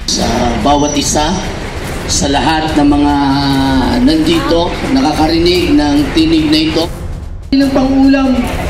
Sa bawat isa, sa lahat ng mga nandito, nakakarinig ng tinig na ito. Ng pangulam